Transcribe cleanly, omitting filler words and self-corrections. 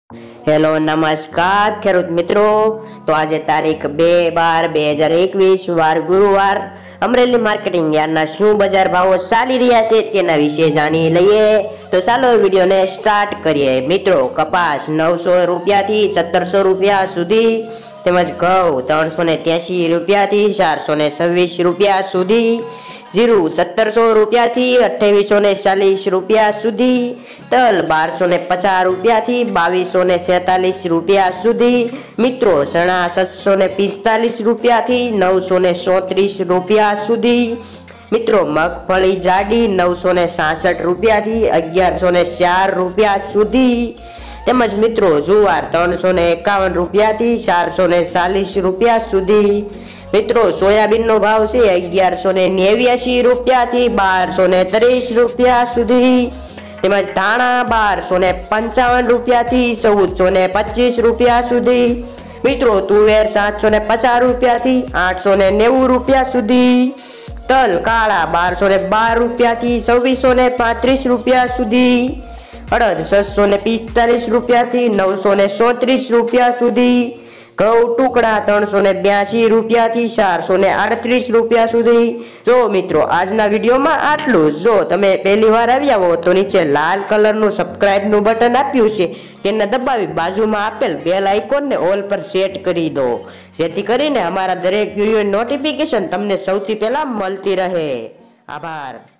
Hello નમસ્કાર ખેડૂત મિત્રો। તો આજે તારીખ 2/12/2021 વાર ગુરુવાર અમરેલી માર્કેટિંગ યાર્ડના શું બજાર ભાવો ચાલી રહ્યા છે તેના વિશે જાણી લઈએ। તો ચાલો વિડીયોને સ્ટાર્ટ કરીએ। મિત્રો કપાસ 900 રૂપિયાથી 1700 રૂપિયા સુધી તેમજ ઘઉં 383 રૂપિયાથી 426 રૂપિયા સુધી, जीरु 1700 रुपया थी 2840 रुपया सुधी, तल 1250 रुपया थी 2246 रुपया सुधी। मित्रों चना 745 रुपया थी 934 रुपया सुधी। मित्रों मगफली जाडी 966 रुपया थी 1104 रुपया सुधी। તેમજ મિત્રો જુવાર 351 રૂપિયાથી 440 રૂપિયા સુધી। મિત્રો સોયાબીન નો ભાવ છે 1189 રૂપિયાથી 1230 રૂપિયા સુધી। તેમજ ધાણા 1255 રૂપિયાથી 1425 રૂપિયા સુધી। મિત્રો તુવેર 750 રૂપિયાથી 890 રૂપિયા સુધી। તલ કાળા 1212 રૂપિયાથી 2635 રૂપિયા સુધી। अड़द 645 रुपया थी 934 रुपया सुधी। घऊ टुकड़ा 382 रुपया थी 438 रुपया सुधी। जो मित्रों आजना वीडियो में आटलू। जो तमे पहली बार आव्या हो तो नीचे लाल कलर नु सब्सक्राइब नु बटन आप्युं छे तेने दबावी बाजू में आपेल बेल आइकॉन ने ऑल पर सेट करी दो, जेथी करीने अमारा दरेक वीडियो नोटिफिकेशन तमने सौथी पहेला मळती रहे। आभार।